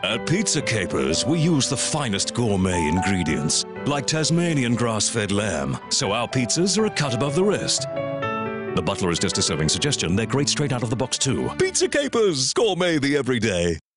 At Pizza Capers, we use the finest gourmet ingredients, like Tasmanian grass-fed lamb, so our pizzas are a cut above the rest. The butler is just a serving suggestion. They're great straight out of the box too. Pizza Capers, gourmet the everyday.